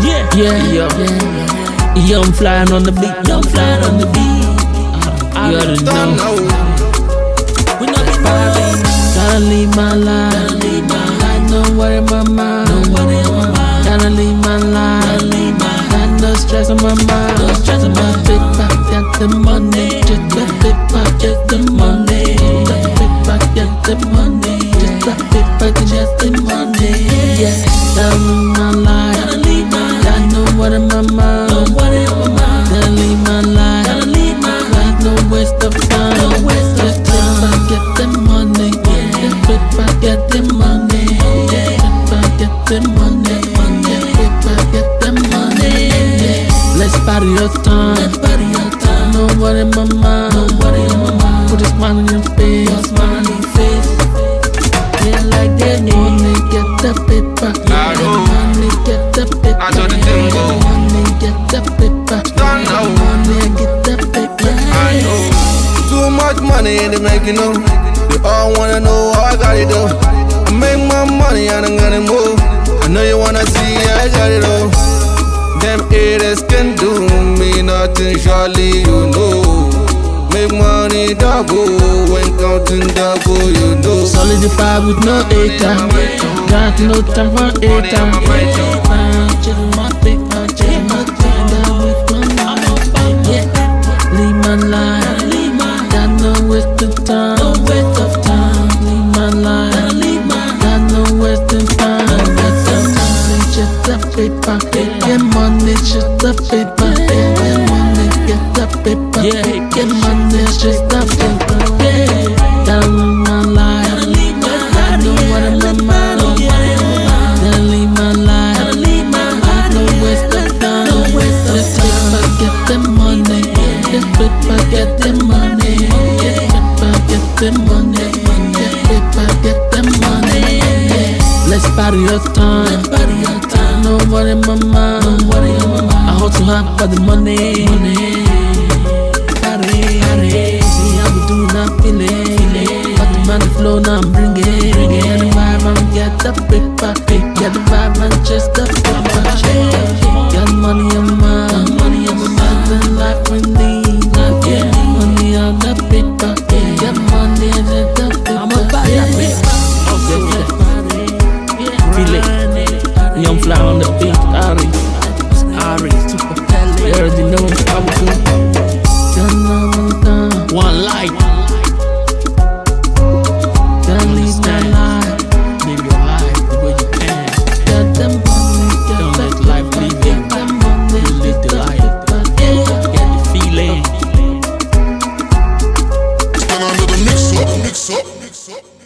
Yeah, I'm flying on the beat. You already know. Gotta leave my life. Don't worry my mind. Gotta leave my life. Got no stress on my mind. My big pop got the money. Just the big pop get the money. The big pop get the money. Just the big pop get the money. Yeah, gotta leave my life. Got no worry my mind. Gotta leave my life. Got no waste of time. Just big pop get the money. Just big pop get the money. Get the money, big pop, get the money. Let's party your time. No worry in my mind. Put a smile on your face. Yeah, like that money, get the paper. Money, get the paper. Money, get the paper. Money, get the paper. Too much money in the making, you know. They all wanna know how I got it though. I make my money and I'm gonna move. I know you wanna see I got it all. Them haters can do me nothing, surely you know. Make money double, when counting double, you know. Solidified with no hater. Got no time for hater. Chillin' my big man, chillin' my big man with my mind. Yeah, leave my life. Got no waste of time. Leave my life. Got no waste of time. Just the paper, get money, just the paper, get money, get the paper, get money, just the paper. Gotta live my life, I know what I'm on my mind. Gotta live my life, no waste of time. Just paper, get the money, get paper, get the money, get paper, get the money, get paper, get the money. Let's party your time. No worry in my mind. I hustle hard for the money. See how we do not feel it. Got the money flow now I'm bringing. Get the vibe and get the paper. Get the vibe and just the paper. Get money on my mind. Nothing life we need. Money on the paper. Get money and just the paper. I'ma buy that paper. Feel it. Young fly on the beat, Ari, super talent. You already know I'm cool. One life. Gotta live my life. Live your life the way you can. Got the money, don't let life leave you. You live the life. Get the feeling. Stand under the mix up.